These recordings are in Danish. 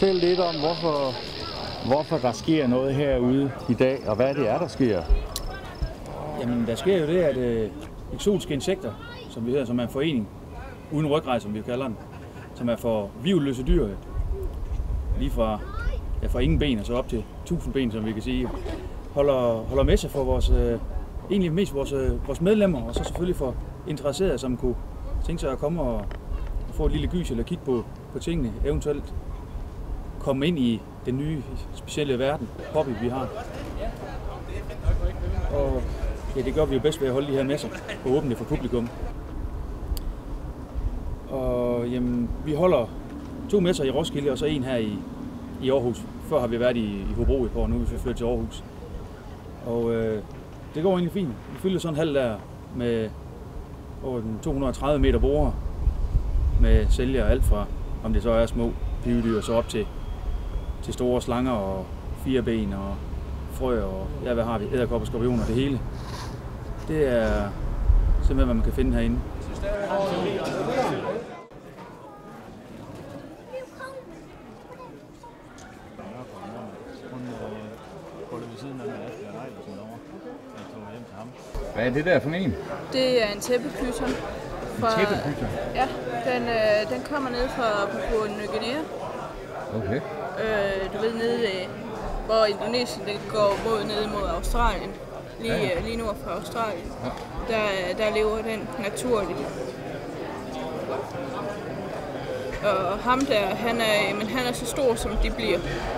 fortælle lidt om, hvorfor der sker noget herude i dag, og hvad det er, der sker? Jamen, der sker jo det, at eksotiske insekter, som vi hedder, som er en forening, uden ryggrad, som vi kalder den, som er for hvirvelløse dyr, lige fra ingen ben og så op til 1000 ben, som vi kan sige, holder med sig for vores, egentlig mest vores medlemmer, og så selvfølgelig for interesserede, som kunne tænke sig at komme og få et lille gys eller kigge på tingene, eventuelt komme ind i den nye specielle verden, hobby vi har. Og ja, det gør vi jo bedst ved at holde de her messer og åbne det for publikum. Og jamen, vi holder 2 messer i Roskilde og så en her i Aarhus. Før har vi været i Hobro et par år, nu er vi flyttet til Aarhus. Og det går egentlig fint. Vi fylder sådan en halv der med over 230 meter borer med sælger alt fra, om det så er små pivedyr, så op til store slanger og 4 ben og frø og ja, hvad har vi? Edderkopper, skorpioner, det hele. Det er simpelthen, hvad man kan finde herinde. Hvad er det der for en? Det er en tæppepyton. En tæppepyton? Ja, den kommer ned fra Papua Ny Guinea. Okay. Du ved, nede hvor Indonesien det går ned mod Australien. Lige nord for Australien. Ja. Der lever den naturligt. Og ham der, han er så stor, som de bliver.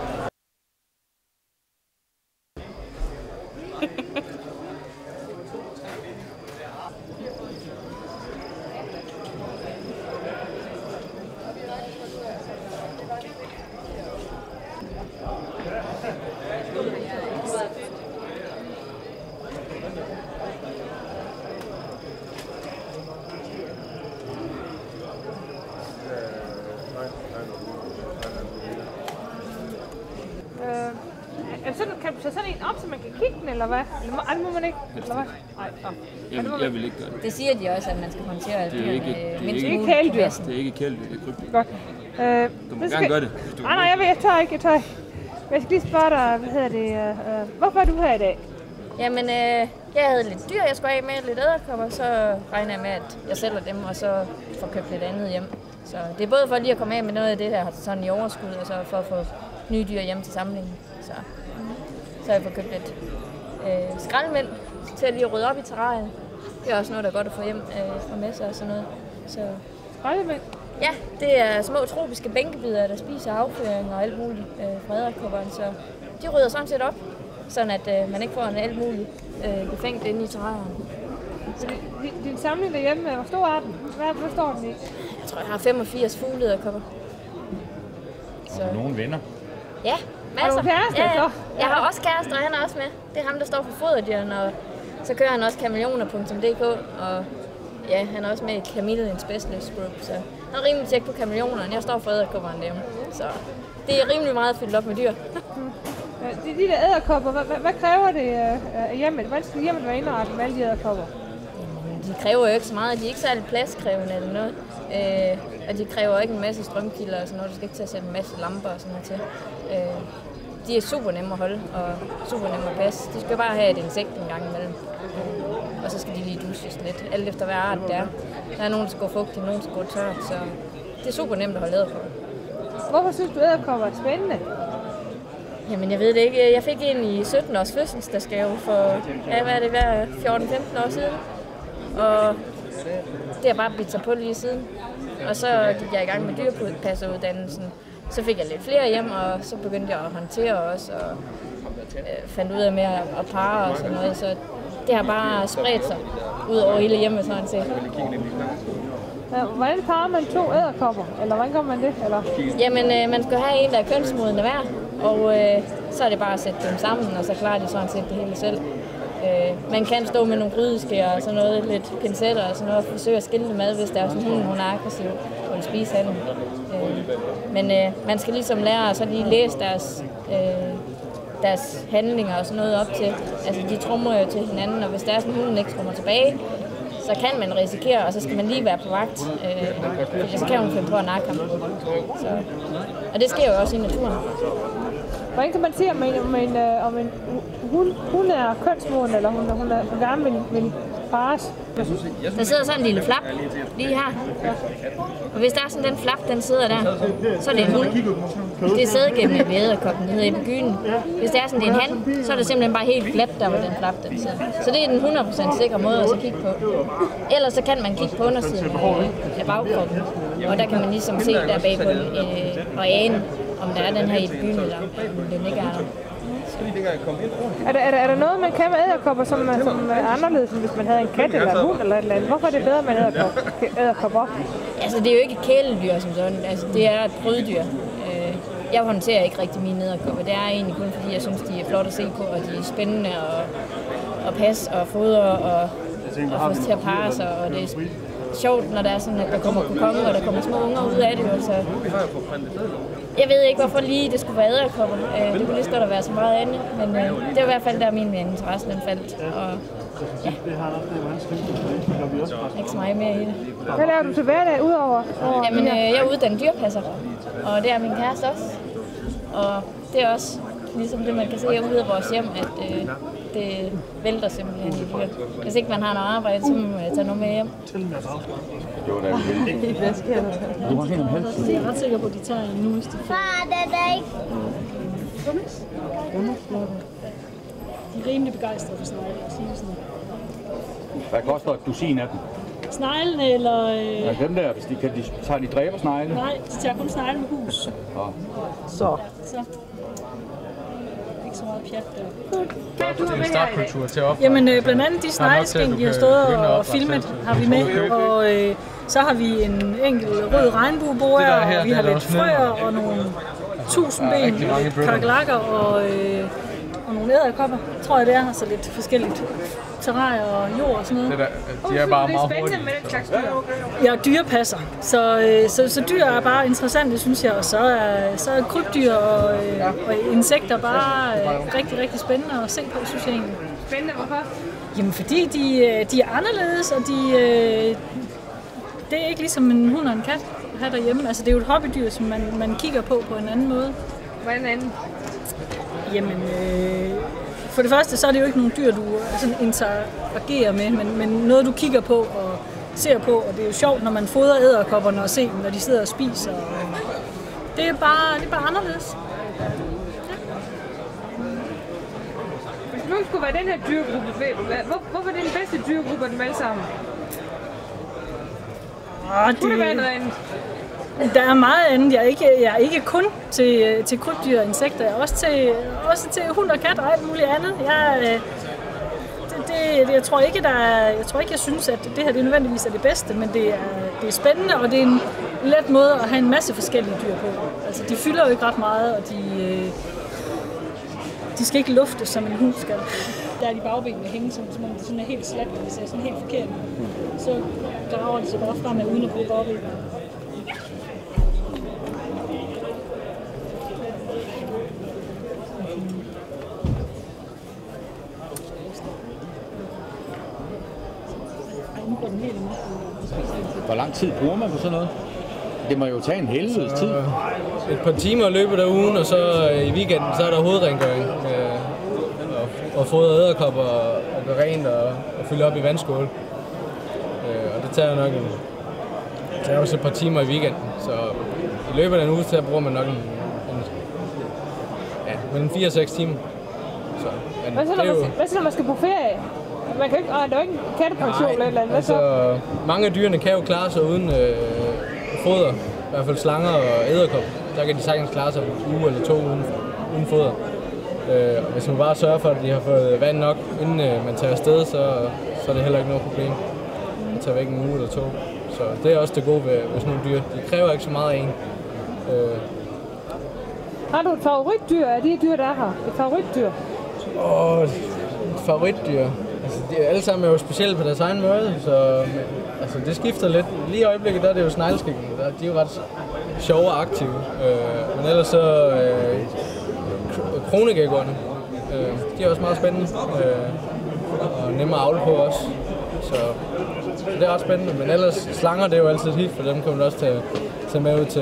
Kan du tage sådan en op, så man kan kigge den, eller hvad? Eller må man ikke? Eller hvad? Nej, Jeg vil ikke gøre det. Det siger de også, at man skal håndtere alle dyrene. Det er ikke kæledyr. Det er ikke kæledyr, det er krybdyr. Godt. Du må gerne gøre det. Nej, jeg tør ikke. Jeg skal lige spørge dig, hvorfor er du her i dag? Jamen, jeg havde lidt dyr, jeg skulle af med, lidt edderkopper, så regner jeg med, at jeg sælger dem, og så får købt lidt andet hjem. Så det er både for lige at komme af med noget af det her sådan i overskud, og så for at få nye dyr hjem til samlingen. Så har jeg fået købt lidt skraldemænd til at lige rydde op i terrariet. Det er også noget, der er godt at få hjem fra messer og sådan noget. Så skraldemænd? Ja, det er små tropiske bænkebider, der spiser afføring og alt muligt fra edderkopperne. Så de rydder sådan set op, sådan at man ikke får en alt muligt befængt inde i terrariet. Din samling derhjemme, hvor stor er den? Hvad står den i? Jeg tror, jeg har 85 fugleedderkopper. Og nogle venner? Ja, masser. Har du kæreste, ja. så? Jeg har også kæreste, og han er også med. Det er ham, der står for foderdyrene, og så kører han også kameleoner.dk, og ja, han er også med i Chameleon Specialist Group, så han er rimelig tjek på kameleonerne. Jeg står for edderkopperne derhjemme, så det er rimelig meget fyldt op med dyr. De der edderkopper, hvad kræver det af hjemmet? Hvordan skal hjemmet være indrettet med alle de edderkopper? De kræver jo ikke så meget. De er ikke særlig pladskrævende eller noget. Og de kræver ikke en masse strømkilder og sådan noget. Du skal ikke til at sætte en masse lamper og sådan noget til. De er super nemme at holde og super nemme at passe. De skal bare have et insekt en gang imellem. Og så skal de lige dusjes lidt. Alt efter hvad art det er. Der er nogen, der skal gå fugtigt, nogen der skal gå tørt. Så det er super nemt at holde edderkopper. Hvorfor synes du, edderkopper er spændende? Jamen, jeg ved det ikke. Jeg fik en i 17 års fødselsdagsgave for, hvad er det, 14-15 år siden. Og det har bare bidt sig på lige siden. Og så gik jeg i gang med dyrepasseruddannelsen. Så fik jeg lidt flere hjem, og så begyndte jeg at håndtere også, og fandt ud af med at parre og sådan noget. Så det har bare spredt sig ud over hele hjemmet, sådan set. Hvordan parrer man 2 edderkopper? Eller hvordan gør man det? Eller? Jamen, man skal have en, der er kønsmodende hver. Og så er det bare at sætte dem sammen, og så klarer de sådan set det hele selv. Man kan stå med nogle grydeskærer og sådan noget, lidt pincetter og sådan noget, og forsøge at skille dem ad, hvis der er sådan hun er aggressiv og vil spise af dem. Men man skal ligesom lære at så lige læse deres handlinger og sådan noget op til. Altså, de trummer jo til hinanden, og hvis der er sådan, hunden ikke trummer tilbage, så kan man risikere, og så skal man lige være på vagt, fordi så kan hun finde på at nakke ham. Så, og det sker jo også i naturen. Hvordan kan man se, om en hun er kønsmoden, eller hun er gerne vil pares? Der sidder sådan en lille flap lige her. Og hvis der er sådan den flap, den sidder der, så er det en hund. Det er sædegæmmende ved edderkoppen, det hedder epigynen. Hvis det er sådan en han, så er det simpelthen bare helt glat der, hvor den flap den sidder. Så det er den 100% sikre måde at så kigge på. Ellers så kan man kigge på undersiden af bagkroppen, og der kan man ligesom se der bagpå og ane, om der er den her epigyne, eller om den ikke er der. Er der noget, man kan med edderkopper, som er anderledes, end hvis man havde en kat eller en hund eller et eller andet? Hvorfor er det bedre med edderkopper? Altså, det er jo ikke et kæledyr som sådan. Altså, det er et pryddyr. Jeg håndterer ikke rigtig mine edderkopper. Det er egentlig kun fordi, jeg synes, de er flotte at se på, og de er spændende at passe og fodre og få til at parre sig. Og det er sjovt, når der er sådan, at der kommer kokonger, og der kommer små unger ud af det. Altså, jeg ved ikke, hvorfor lige det skulle være edderkopper. Det kunne lige så godt være så meget andet, men det er i hvert fald der min interesse, den faldt. Og ja, ikke så meget mere i det. Hvad laver du til hverdag udover? Jamen, jeg er uddannet dyrepasser, og det er min kæreste også. Og det er også ligesom det, man kan se ude af vores hjem, at det vælter simpelthen i dyr. Hvis ikke man har noget arbejde, så må man tage noget med hjem. Det var da heldigt. Hvad sker der? Du har set om helst. Jeg er ret sikker på, at de tager en nu. Far, det er ikke. De er rimelig begejstrede for snegle, at sige sådan. Hvad koster et dusin af dem? Sneglene eller... Ja, dem der, hvis tager de dræber snegle? Nej, de tager kun snegle med hus. Ja. Så. Så. Ikke så meget pjat der. Det er en startkultur til at opføre. Jamen, blandt andet de snegleskæng, de har stået og filmet, har vi med. Og så har vi en enkelt rød regnbueboer, og vi har lidt frøer og nogle tusindben, kakelakker og nogle edderkopper, tror jeg det er. Altså lidt forskelligt terræn og jord og sådan noget. De er bare meget hurtige. Jeg er dyrepasser, så dyr er bare interessante, synes jeg, og så er krybdyr og insekter bare rigtig, rigtig spændende at se på, synes jeg egentlig. Spændende, hvorfor? Jamen fordi de er anderledes, og det er ikke ligesom en hund og en kat her derhjemme. Altså det er jo et hobbydyr, som man kigger på en anden måde. Hvordan anden? Jamen, for det første, så er det jo ikke nogle dyr, du sådan interagerer med, men noget, du kigger på og ser på, og det er jo sjovt, når man fodrer edderkopperne og ser dem, når de sidder og spiser. Det er bare anderledes. Ja. Hvis nu skulle være den her dyregruppe, hvorfor er det den bedste dyregruppe af dem alle sammen? Kunne det være noget andet? Der er meget andet. Jeg er ikke kun til krybdyr og insekter. Jeg er også til hund og kat og alt muligt andet. Jeg tror ikke, jeg synes, at det her det nødvendigvis er det bedste, men det er spændende, og det er en let måde at have en masse forskellige dyr på. Altså, de fylder jo ikke ret meget, og de skal ikke luftes, som en hund skal. Der er de bagbenene hænge, som om det sådan er helt slat, og det ser sådan helt forkert. Så graver de sig bare fremad uden at bruge bagbenene. Hvor lang tid bruger man på sådan noget? Det må jo tage en helvedes tid. Et par timer løbet af ugen, og så i weekenden, så er der hovedrengøring. Og fodre edderkopper og gøre rent og fylde op i vandskål. Og det tager også et par timer i weekenden. Så i løbet af en uge, så bruger man nok mellem 4 og 6 timer. Så, hvad så når man skal på ferie? Man kan ikke, der er jo ikke en kattepension eller et eller andet. Altså, mange af dyrene kan jo klare sig uden foder. I hvert fald slanger og edderkopper. Der kan de sagtens klare sig en uge eller 2 uden foder. Og hvis man bare sørger for, at de har fået vand nok, inden man tager afsted, så er det heller ikke noget problem. Man tager væk en uge eller 2. Så det er også det gode ved sådan nogle dyr. De kræver ikke så meget af en. Har du et favoritdyr af de dyr, der er her? Et favoritdyr? Et favoritdyr? Altså, de alle sammen er jo specielle på deres egen måde, så altså, det skifter lidt. Lige i øjeblikket der er det jo snegleskæggene, de er jo ret sjove og aktive. Men ellers så kronegækkerne, de er også meget spændende og nemme at avle på også. Så Så det er ret spændende, men ellers slanger det er jo altid hit, for dem kommer du også til med ud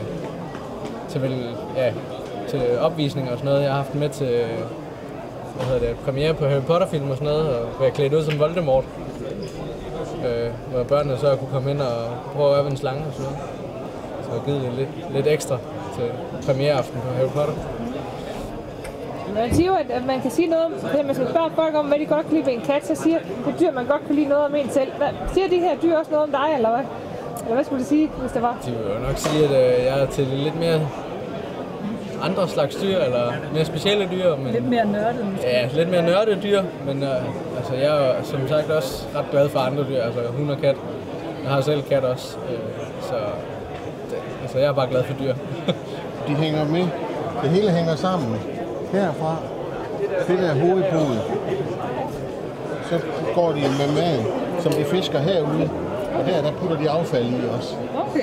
til opvisninger og sådan noget. Jeg har haft med til premiere på Harry Potter-film og sådan noget, og være klædt ud som Voldemort. Hvor børnene så kunne komme ind og prøve at øve en slange og sådan noget. Så jeg har givet det lidt ekstra til premiereaften på Harry Potter. Man siger jo, at man kan sige noget om, at man skal spørge folk om, hvad de godt kan lide ved en kat, så siger det dyr, man godt kan lide noget om en selv. Siger de her dyr også noget om dig, eller hvad? Eller hvad skulle de sige, hvis det var? De vil jo nok sige, at jeg er til lidt mere andre slags dyr, eller mere specielle dyr. Men, lidt mere nørdet måske. Ja, lidt mere nørdet dyr, men altså, jeg er som sagt også ret glad for andre dyr, altså hund og kat. Jeg har selv kat også, så altså, jeg er bare glad for dyr. De hænger med. Det hele hænger sammen. Herfra, det der hovedpude, så går de med maden, som de fisker herude, og der putter de affald i også. Okay.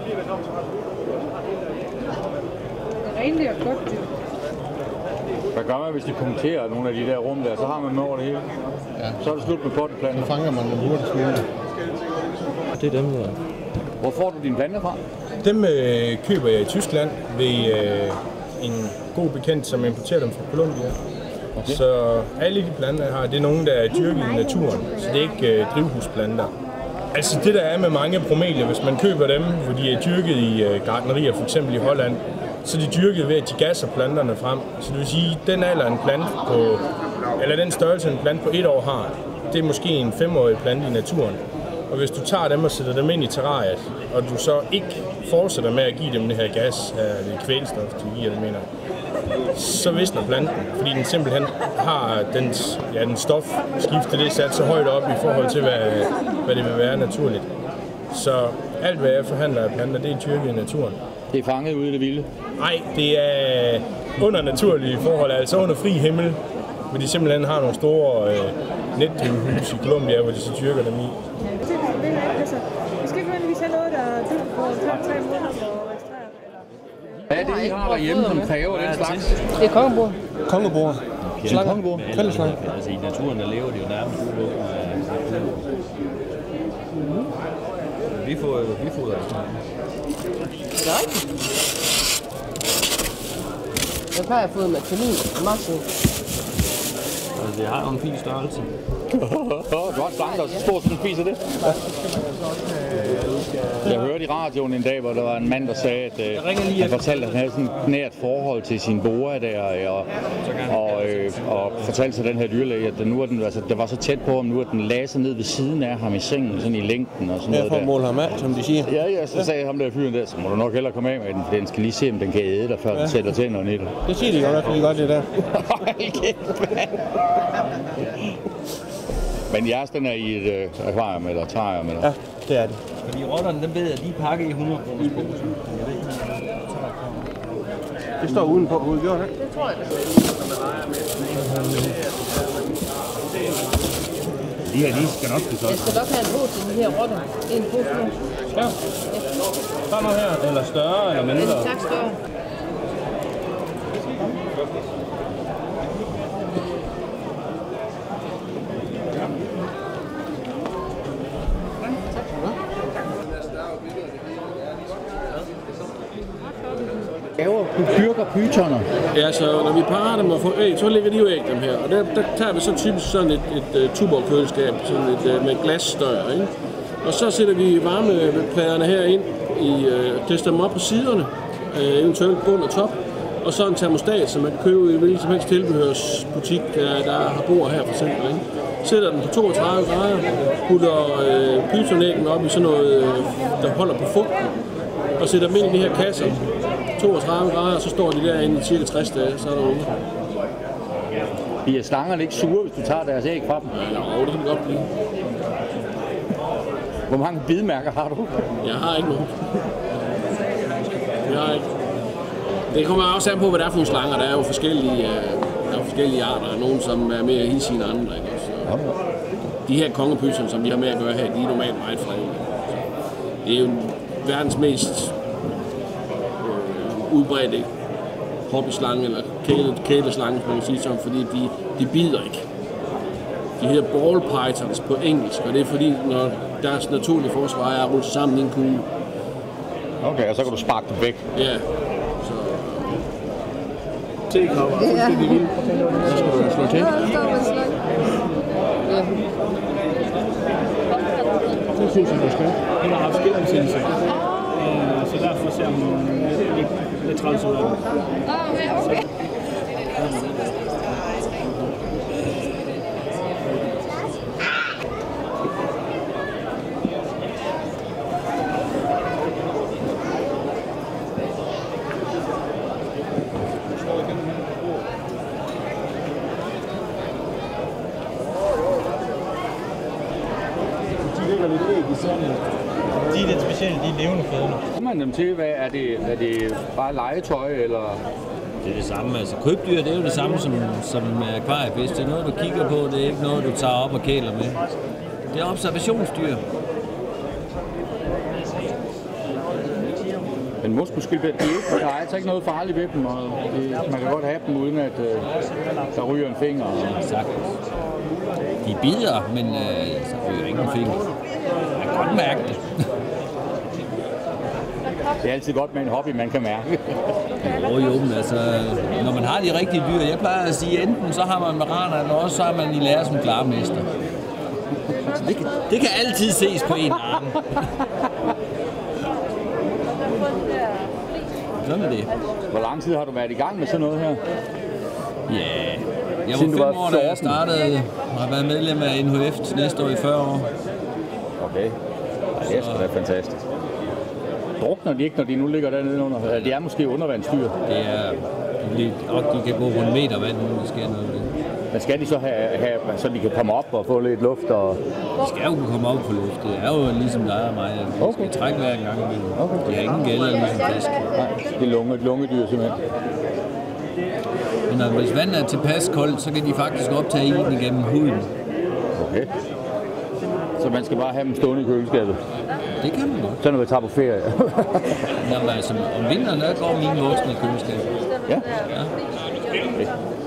Det er renligt og godt dyr. Hvad gør man, hvis de punkterer nogle af de der rum der? Så har man med over det hele. Ja. Så er det slut med potteplanter. Så fanger man dem hurtigt muligt. Det er dem, der. Hvor får du dine planter fra? Dem køber jeg i Tyskland ved en god bekendt, som importerer dem fra Colombia. Okay. Så alle de planter, jeg har, det er nogle, der er dyrket i naturen, så det er ikke drivhusplanter. Altså det der er med mange bromelier, hvis man køber dem, hvor de er dyrket i gartnerier, f.eks. i Holland, så er de dyrket ved, at de gasser planterne frem. Så det vil sige, den alder en plante på, eller den størrelse en plante på 1 år har, det er måske en 5-årig plante i naturen. Og hvis du tager dem og sætter dem ind i terrariet, og du så ikke fortsætter med at give dem det her gas, det kvælstof, de giver dem, så visner planten, fordi den simpelthen har den stofskifte, det er sat så højt op i forhold til, hvad det vil være naturligt. Så alt, hvad jeg forhandler af planter, det er dyrket i naturen. Det er fanget ude i det vilde? Nej, det er under naturlige forhold, altså under fri himmel, hvor de simpelthen har nogle store netdrivhus i Colombia, hvor de så dyrker dem i. Vi skal ikke nødvendigvis have noget, der er dybt på 3 måneder for at registrere. Hvad er det, I har derhjemme, som kræver den slags? Det er kongebord. Kongebord. Slanger. Kongebord. Fællesslanger. Altså i naturen, der lever de jo nærmest udelukkende af vi fodrer Jeg plejer at fodre med kanin og marsvin. Altså, jeg har jo en fin størrelse. Du har en slange, der er så stor, som spiser det. Jeg hørte i radioen en dag, hvor der var en mand, der sagde, at han fortalte, at han havde sådan et nært forhold til sin boa der, og fortalte sig den her dyrlæge, at nu er den, altså, det var så tæt på ham, nu at den lagde sig ned ved siden af ham i sengen, sådan i længden og sådan noget der. Ja, for at måle ham af, som de siger. Ja, så sagde ham der fyren der, så må du nok hellere komme af med den, for den skal lige se, om den kan æde dig, før den sætter tænderne i dig. Det siger de godt nok lige godt, det der. Men jeres, den er i et akvarium eller terrarium, eller? Ja, det er det. Fordi rotterne, dem ved jeg, de er pakket i 100 kroners poser. Det står udenpå hovedet, gjorde det? Det tror jeg. De her, de skal nok blive solgt. Jeg skal nok have en pose til de her rotter. En pose nu. Ja. Kom nu her, eller større eller mindre. En tak større. Du dyrker pytoner. Ja, så når vi parer dem og får æg, så lægger de jo æg dem her. Og der tager vi så typisk sådan et tuborkøleskab, sådan et med glasstør, ikke? Og så sætter vi varmepladerne her ind, tester dem op på siderne, eventuelt bund og top. Og så en termostat, som man kan købe i hvilken som helst tilbehørsbutik, der har bord her for eksempel, ikke? Sætter den på 32 grader, putter pytonæggen op i sådan noget, der holder på fugten, og sætter dem ind i de her kasser. 32 grader, og så står de derinde i cirka 60 dage, så er der ude. Bliver slangerne ikke sure, hvis du tager deres æg fra dem? Ja, det kan godt blive. Hvor mange bidmærker har du? Jeg har ikke nogen. Jeg har ikke. Det kommer også an på, hvad det er for nogle slanger. Der er jo forskellige arter. Nogle, som er mere hissige end andre. Ikke? Så de her kongepyser, som vi har med at gøre her, de er normalt meget fredelige. Det er jo verdens mest udbredte hobbyslange eller kæleslange, man kan sige sådan, fordi de bider ikke. De hedder ball pythons på engelsk, og det er fordi, når deres naturlige forsvar er at rulle sammen i en kugle. Okay, og så kan du sparke dem væk. Ja. Så... T-kommer er fuldstændig vildt. Så skal du slå til. Det synes jeg, du skal. Hun har haft skilsmisse, så derfor ser hun lidt træls ud af det. Okay. De er lidt specielle, de er levende fødende. Kommer man dem til, hvad er det bare legetøj, eller? Det er det samme, altså krybdyr, det er jo det samme som akvariefisk. Det er noget, du kigger på, det er ikke noget, du tager op og kæler med. Det er observationsdyr. Men muskelskildpadder, der er altså ikke noget farligt ved dem, og man kan godt have dem, uden at der ryger en finger. De bider, men så ryger ikke en finger. Man kan godt mærke det. Det er altid godt med en hobby, man kan mærke. Jo, men altså, når man har de rigtige dyr, jeg plejer at sige, enten så har man maraner, eller også så har man i lære som klarmester. Det kan altid ses på en arm. Sådan er det. Hvor lang tid har du været i gang med sådan noget her? Ja, jeg var 5 år, da jeg startede, og har været medlem af NHF næste år i 40 år. Okay, det er sgu da fantastisk. Drukner de ikke, når de nu ligger dernede under? De er måske undervandsdyr. Det er, og de kan gå på en meter vand, når der sker noget ved. Men skal de så have, så de kan komme op og få lidt luft? Og... De skal jo kunne komme op på luft. Det er jo ligesom dig og mig. De skal trække hver en gang imellem. Okay. De har ingen gælder ligesom fisk. Nej, det er lungedyr simpelthen. Men hvis vandet er tilpas koldt, så kan de faktisk optage ilten igennem huden. Okay. Så man skal bare have dem stående i køleskabet? Det kan man godt. Så når vi tager på ferie? Jamen altså, om vinteren der går mine voksne i køleskabet. Ja? Ja. Okay.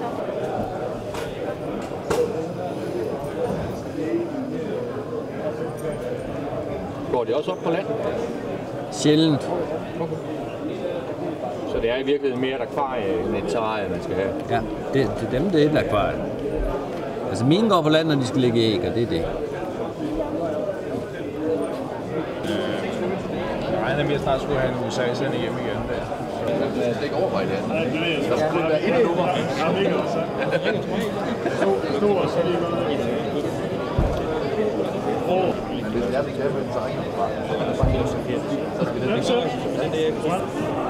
Går de også op på land? Sjældent. Okay. Så det er i virkeligheden mere et akvarie end et terrarie, man skal have? Ja, det er dem, det er et akvarie. Altså mine går på land, når de skal lægge æg, og det er det. Jeg regner med, at snart skulle have en USA-sende hjem igen. Det går over i det. Der skulle være et nummer. Stor og så lige det er det kæmpe, så ringer det bare. Så skal det ikke så. Det er godt.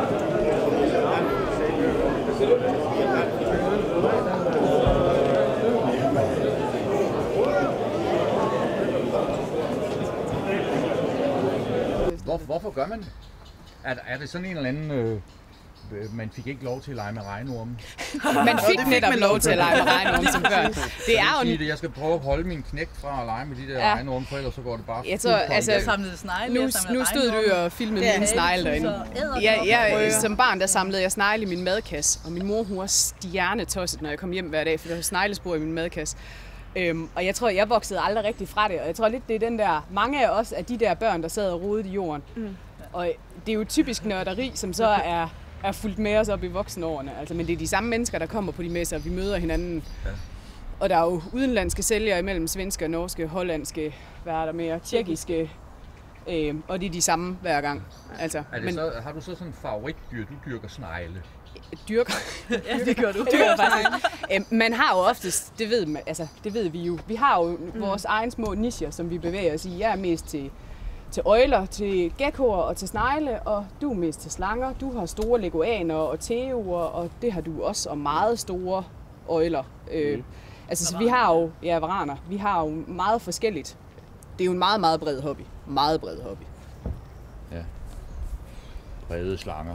Hvorfor gør man det? Er det sådan en eller anden... man fik ikke lov til at lege med regnorme? Man fik netop lov til at lege med regnorme som børn. Det er jo... Jeg skal prøve at holde min knægt fra at lege med de der regnorme, for ellers så går det bare... Jeg tror, altså... Nu stod du og filmede mine snegle derinde. Som barn, der samlede jeg snegle i min madkasse, og min mor, hun var stjernetosset, når jeg kom hjem hver dag, for der var sneglespor i min madkasse. Og jeg tror, jeg voksede aldrig rigtig fra det, og jeg tror lidt, det er den der, mange af os er de der børn, der sad og rodede i jorden. Og det er jo typisk nørderi, som så er fulgt med os op i voksenårene. Altså, men det er de samme mennesker, der kommer på de messer, vi møder hinanden. Ja. Og der er jo udenlandske sælgere imellem svenske, norske, hollandske, hvad er der mere, tjekkiske, og det er de samme hver gang. Altså, har du så sådan en favoritdyr, du dyrker snegle? Dyrker? Ja, det gør du. Man har jo oftest, det ved vi jo, vi har jo vores egen små nicher, som vi bevæger os i. Jeg er mest til øgler, til gekkoer og til snegle, og du er mest til slanger. Du har store leguaner og teoer, og det har du også, og meget store øgler. Så vi har jo, varaner, vi har jo meget forskelligt. Det er jo en meget, meget bred hobby. Meget bred hobby. Ja. Brede slanger.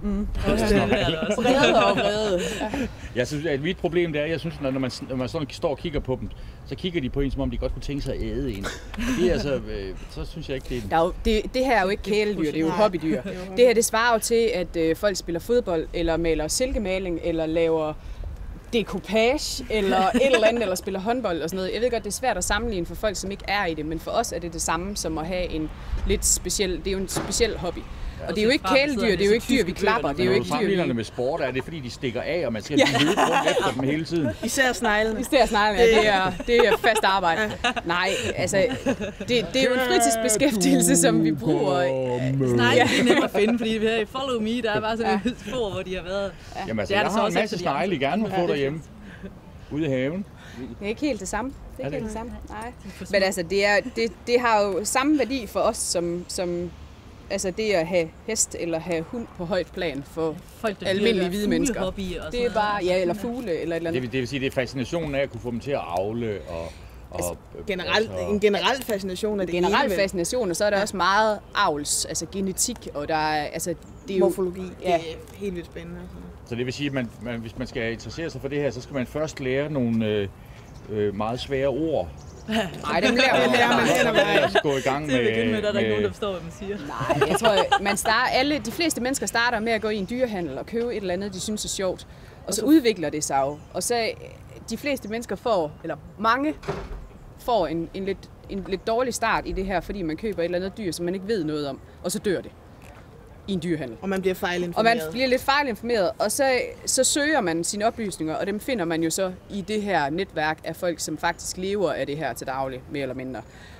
Brede og brede. Jeg synes, at mit problem det er, jeg synes, når man sådan står og kigger på dem, så kigger de på en, som om de godt kunne tænke sig at æde en. Det er altså, så synes jeg ikke, det her er jo ikke kæledyr, det er jo hobbydyr. Det her, det svarer jo til, at folk spiller fodbold, eller maler silkemaling, eller laver decoupage eller et eller andet, eller spiller håndbold og sådan noget. Jeg ved godt, det er svært at sammenligne for folk, som ikke er i det, men for os er det samme som at have en lidt speciel, det er jo en speciel hobby. Og det er jo ikke kæledyr, det er jo ikke dyr, vi klapper. Det er jo ikke dyr, med sport, er det fordi, de stikker af, og man skal løbe rundt efter dem hele tiden? Især sneglene. Især sneglene, ja. Det er fast arbejde. Nej, altså, det er jo en fritidsbeskæftigelse, som vi bruger. Snegle er nemt at finde, fordi vi her i Follow Me, der er bare sådan et spor, hvor de har været. Jamen altså, jeg har en masse snegle, I gerne må få derhjemme. Ude i haven. Det er ikke helt det samme. Det er ikke helt det samme. Nej. Men altså, det har jo samme værdi for os, som altså det at have hest eller have hund på højt plan for folk, almindelige hvide mennesker. Det er bare, ja, eller fugle eller et eller andet. Det vil sige, det er fascinationen af at kunne få dem til at avle og altså, en generel fascination af det hele. Generel fascination, og så er der også meget avls, altså genetik, og der er, altså det er jo, morfologi, ja. Det er helt vildt spændende. Så det vil sige, at hvis man skal interessere sig for det her, så skal man først lære nogle meget svære ord. Nej, dem lærer man hen og vejen. Gå i gang med... Der er der ikke nogen, der forstår, hvad man siger. Nej, jeg tror, de fleste mennesker starter med at gå i en dyrehandel og købe et eller andet, de synes er sjovt. Og så udvikler det sig jo. Og så de fleste mennesker får, eller mange får en lidt dårlig start i det her, fordi man køber et eller andet dyr, som man ikke ved noget om, og så dør det i en dyrehandel. Og man bliver fejlinformeret. Og man bliver lidt fejlinformeret, og så søger man sine oplysninger, og dem finder man jo så i det her netværk af folk, som faktisk lever af det her til daglig, mere eller mindre.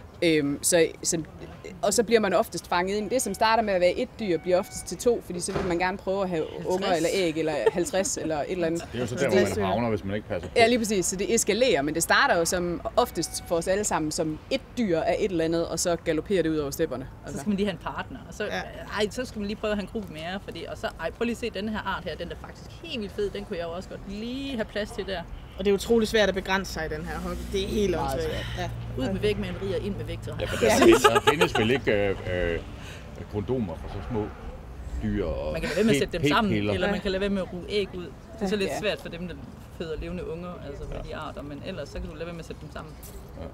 Og så bliver man oftest fanget ind. Det, som starter med at være et dyr, bliver oftest til 2, fordi så vil man gerne prøve at have 50. Unger eller æg, eller 50, eller et eller andet. Det er jo så der, hvor man havner, hvis man ikke passer på. Ja, lige præcis. Så det eskalerer, men det starter jo som oftest for os alle sammen som et dyr af et eller andet, og så galopperer det ud over stepperne. Altså. Så skal man lige have en partner, og så, så skal man lige prøve at have en gruppe mere, fordi, og så, prøv lige at se den her art her, den er faktisk helt vildt fed, den kunne jeg jo også godt lige have plads til der. Og det er utroligt svært at begrænse sig i den her hobby. Det er helt åndssvagt. Ja. Ud med vægmalerier, ind med vægter. Ja, der findes vel ikke kondomer for så små dyr og man kan lade være med at sætte dem sammen, eller man kan lade være med at ruge æg ud. Det er så lidt svært for dem, der føder levende unger, altså med de arter, men ellers så kan du lade være med at sætte dem sammen. Ja.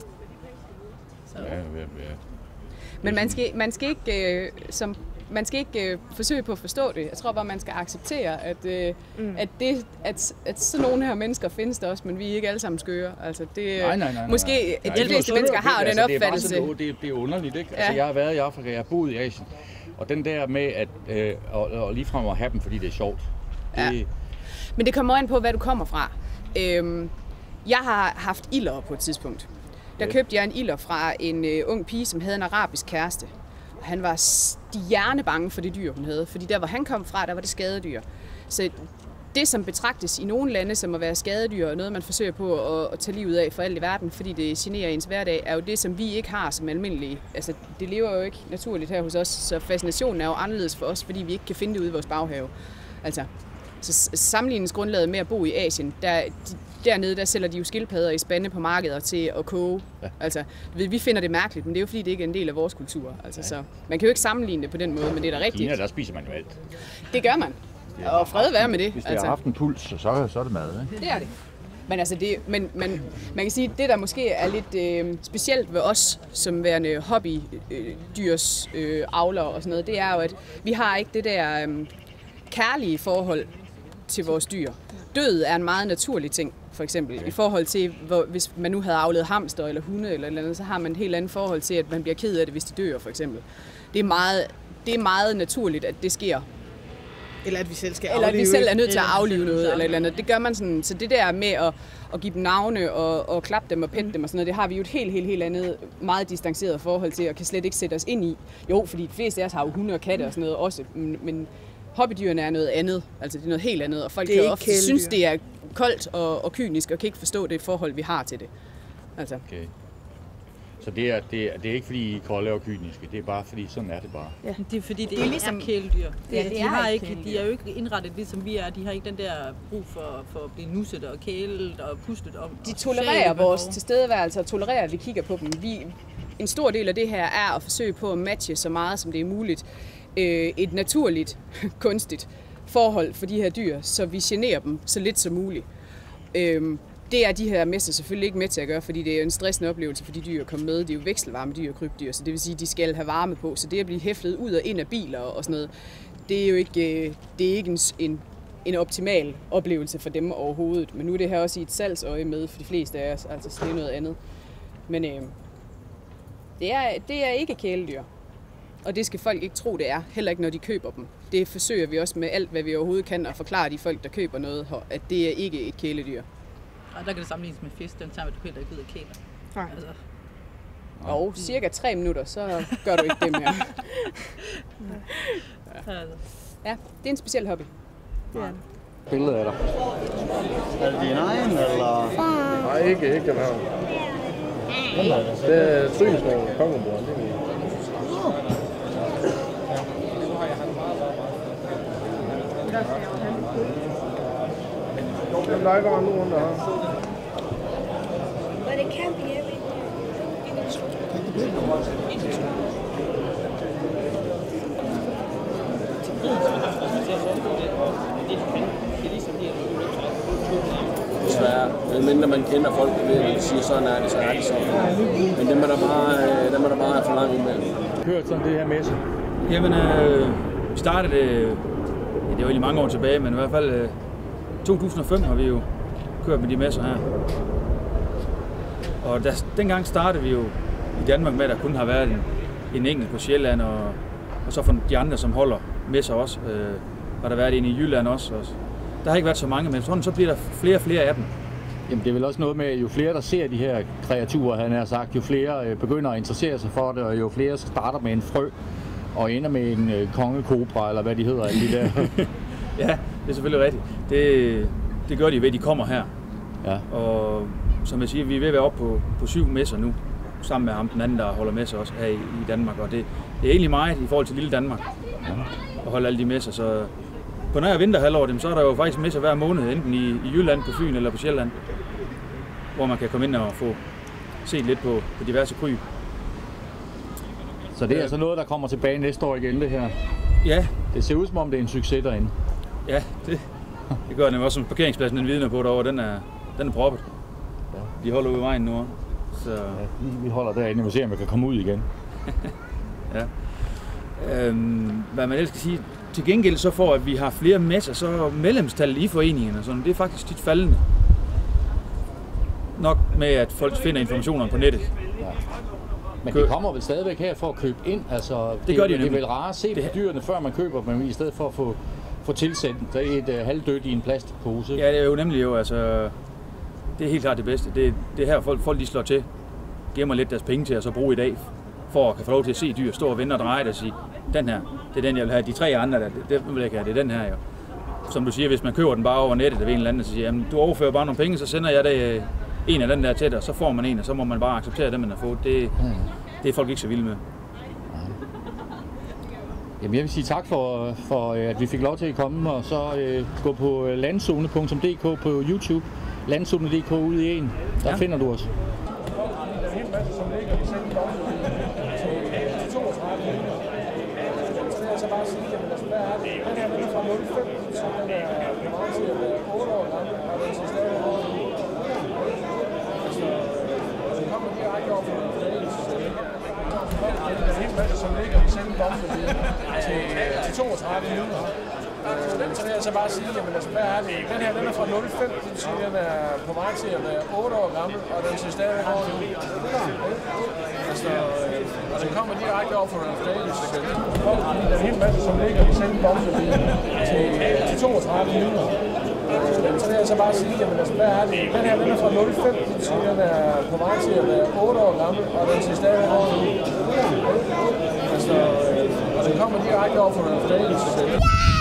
Så. Ja. Men man skal ikke forsøge på at forstå det. Jeg tror bare, man skal acceptere, at sådan nogle her mennesker findes der også, men vi er ikke alle sammen skøre. Altså det, nej. Måske de fleste mennesker har jo den opfattelse. Det er underligt, ikke? Altså, jeg har været i Afrika, jeg har boet i Asien, og den der med at og ligefrem at have dem, fordi det er sjovt. Men det kommer an på, hvad du kommer fra. Jeg har haft ilder på et tidspunkt. Der købte jeg en ilder fra en ung pige, som havde en arabisk kæreste. Han var stjernebange for det dyr, hun havde, fordi der, hvor han kom fra, der var det skadedyr. Så det, som betragtes i nogle lande som at være skadedyr, og noget, man forsøger på at tage livet af for alt i verden, fordi det generer ens hverdag, er jo det, som vi ikke har som almindelige. Altså, det lever jo ikke naturligt her hos os, så fascinationen er jo anderledes for os, fordi vi ikke kan finde det ude i vores baghave. Altså, så sammenligningsgrundlaget med at bo i Asien, dernede, der sælger de jo skildpadder i spande på markeder til at koge. Ja. Altså, vi finder det mærkeligt, men det er jo fordi, det ikke er en del af vores kultur. Altså, så man kan jo ikke sammenligne det på den måde, men det er da rigtigt. I Kina, der spiser man jo alt. Det gør man. Og fred være med det. Hvis det har haft en puls, så er det mad, ikke? Det er det. Men altså men man kan sige, at det, der måske er lidt specielt ved os, som værende hobbydyrs avlere og sådan noget, det er jo, at vi har ikke det der kærlige forhold til vores dyr. Død er en meget naturlig ting, for eksempel. I forhold til, hvis man nu havde avlet hamster eller hunde eller andet, så har man et helt andet forhold til, at man bliver ked af det, hvis de dør, for eksempel. Det er meget naturligt, at det sker. Eller at vi selv skal aflive. Eller at vi selv er nødt til at aflive noget, eller et eller andet. Det gør man sådan. Så det der med at give dem navne og klappe dem og pente dem og sådan noget, det har vi jo et helt andet, meget distanceret forhold til, og kan slet ikke sætte os ind i. Jo, fordi de fleste af os har jo hunde og katte og sådan noget også, men hobbydyrene er noget andet. Altså det er noget helt andet, og folk kan jo ofte synes, det er koldt og kynisk, og kan ikke forstå det forhold, vi har til det. Altså. Okay. Så det er ikke fordi I er kolde og kyniske, det er bare fordi sådan er det bare. Ja, det er fordi det er ligesom kæledyr. De er jo ikke indrettet ligesom vi er. De har ikke den der brug for at blive nusset og kælet og pustet om. De tolererer vores tilstedeværelse og tolererer, at vi kigger på dem. En stor del af det her er at forsøge på at matche så meget som det er muligt et naturligt, kunstigt forhold for de her dyr, så vi generer dem så lidt som muligt. Det er de her mester selvfølgelig ikke med til at gøre, fordi det er en stressende oplevelse for de dyr at komme med. Det er jo vekselvarme dyr og krybdyr, så det vil sige, at de skal have varme på. Så det at blive hæftet ud og ind af biler og sådan noget, det er jo ikke, en optimal oplevelse for dem overhovedet. Men nu er det her også i et salgsøje med for de fleste af os, altså så det er noget andet. Men det er ikke kæledyr. Og det skal folk ikke tro, det er. Heller ikke, når de køber dem. Det forsøger vi også med alt, hvad vi overhovedet kan, at forklare de folk, der køber noget, at det er ikke et kæledyr. Og der kan det sammenlignes med fisk, den tager du heller ikke ud af kæler. Nej. Altså. Og cirka 3 minutter, så gør du ikke det mere. Ja, det er en speciel hobby. Ja. Billede af dig. Er det din egen, eller? Nej, ikke den her. Det er Strygesnor, kongebror. Den leger han nu under her. But it can't be everything. Desværre. Mindre man kender folk, og siger, sådan er det, så er det sådan. Men dem er der bare for langt imellem. Hørt sådan det her messe? Jamen, vi startede det var egentlig mange år tilbage, men i hvert fald 2005 har vi jo kørt med de messer her. Og dengang startede vi jo i Danmark med, at der kun har været en enkelt på Sjælland, og så for de andre, som holder messer også, har der været en i Jylland også. Der har ikke været så mange, men sådan så bliver der flere og flere af dem. Jamen det er vel også noget med, at jo flere der ser de her kreaturer, han har sagt, jo flere begynder at interessere sig for det, og jo flere starter med en frø og ender med en kongekobra, eller hvad de hedder, alle de der. Ja, det er selvfølgelig rigtigt. Det gør de ved, at de kommer her. Ja. Og som jeg siger, vi er ved at være oppe på 7 messer nu, sammen med ham, den anden, der holder messer også her i Danmark. Og det er egentlig meget i forhold til lille Danmark, at holde alle de messer. Så på nær vinterhalvår, så er der jo faktisk messer hver måned, enten i Jylland, på Fyn eller på Sjælland, hvor man kan komme ind og få set lidt på diverse kryb. Så det er altså noget, der kommer tilbage næste år igen, det her? Ja. Det ser ud som om, det er en succes derinde. Ja, det gør den også, som parkeringspladsen den vidner på derovre, den er proppet. Ja. De holder ude i vejen nu. Så ja, vi holder derinde, og ser, om vi kan komme ud igen. Ja. Hvad man ellers skal sige, til gengæld så for, at vi har flere messer, så medlemstallet i foreningerne, så det er faktisk tit faldende. Nok med, at folk finder informationerne på nettet. Ja. Men de kommer vel stadigvæk her for at købe ind? Altså, det gør de jo. Det er vel rart at se på dyrene, før man køber dem, i stedet for at få tilsendt et halvdødt i en plastikpose. Ja, det er jo nemlig jo, altså, det er helt klart det bedste. Det er her, folk de slår til, gemmer lidt deres penge til at så bruge i dag, for at kan få lov til at se dyr, stå og vende og dreje det og sige, den her, det er den, jeg vil have. De 3 andre, det vil jeg ikke have, det er den her jo. Som du siger, hvis man køber den bare over nettet ved en eller anden, så siger, jamen, du overfører bare nogle penge, så sender jeg det en af den der til dig, så får man en, og så må man bare acceptere det, man har fået. Det er folk ikke så vilde med. Jamen, jeg vil sige tak for at vi fik lov til at komme, og så gå på landzone.dk på YouTube. Landzone.dk ude i en. Der finder du os. Så bare sige, at hvad er det? Den her, den er fra 05, så den er på vej til at være 8 år gammel, og den ser stadig over. Og den kommer direkte over for en fordagelsesstemme. Der er en hel masse, som ligger i selve bomben til 32 minutter. Så vil jeg så bare sige, at hvad er det? Den her, den er fra 05, det vil sige, at den er på vej til at være 8 år gammel, og den ser stadig over nu. Og den kommer direkte over for Ralph Davis. Der er en hel masse, som ligger i selve bomben til 32 minutter. Så vil jeg så bare sige, at hvad er det? Den her, den er fra 05, det vil sige, at den er på vej til at være 8 år gammel, og den ser stadig over nu. Og den kommer direkte over for Ralph Davis.